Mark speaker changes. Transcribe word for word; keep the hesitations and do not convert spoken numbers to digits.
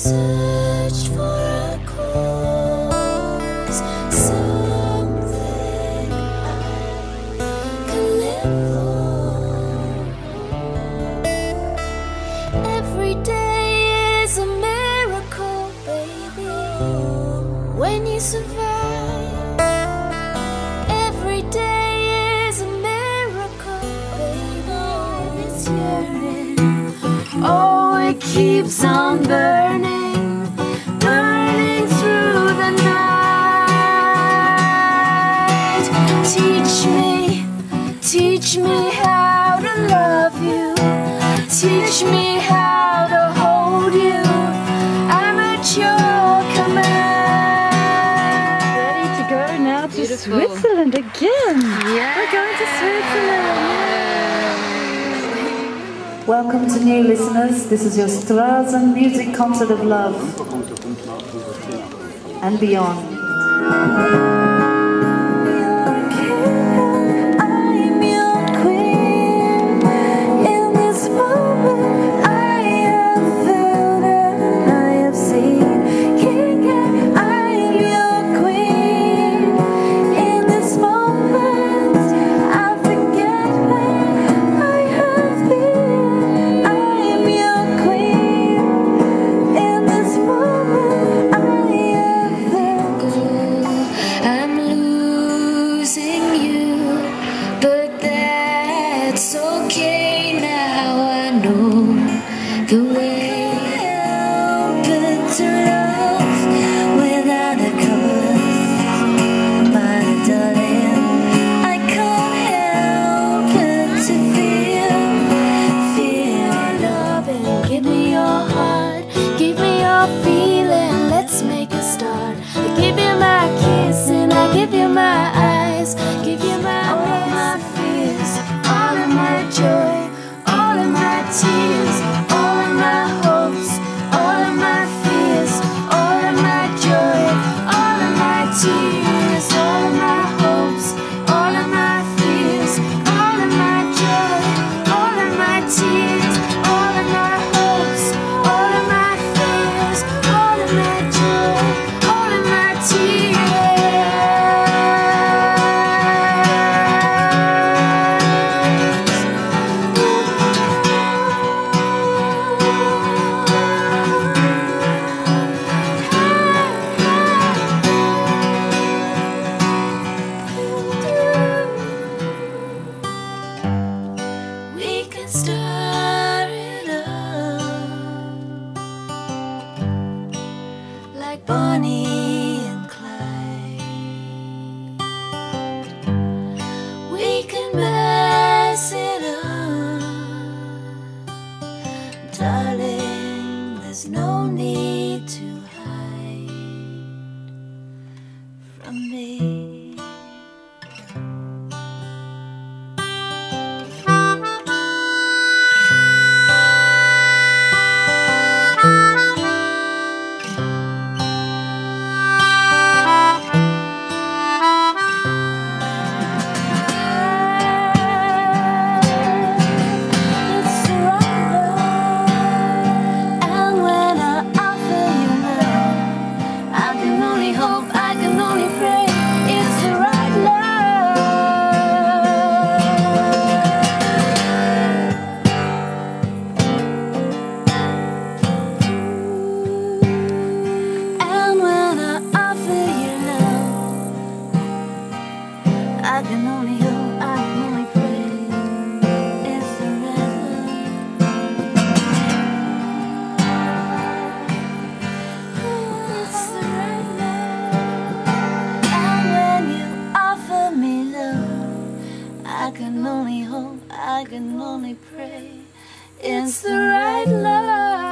Speaker 1: searched for a cause, something I can live for. Every day is a miracle, baby, when you survive. Every day is a miracle, baby, when it's yearning. Oh, it keeps on burning, burning through the night. Teach me, teach me how to love you. Teach me how to hold you. I'm at your command.
Speaker 2: Ready to go now to
Speaker 3: Beautiful.
Speaker 2: Switzerland again.
Speaker 3: Yeah.
Speaker 2: We're going to Switzerland.
Speaker 4: Welcome to new listeners. This is your Straßen Music Concert of Love and beyond.
Speaker 1: The way open to love without a cause, my darling, I can't help but to feel, feel your loving. Give me your heart, give me your feeling, let's make a start. I give you my kiss and I give you my eyes, give you my all of my fears, all of my joy, all of my tears. Tears, all of my hopes, all of my fears, all of my joy, all of my tears, all of my hopes, all of my fears, all of my joy, all of my tears. Start it up like Bonnie and Clyde. We can mess it up, darling. There's no need to hide from me. I can only hope, I can only pray. It's the right love. It's the right love. And when you offer me love, I can only hope, I can only pray. It's the right love.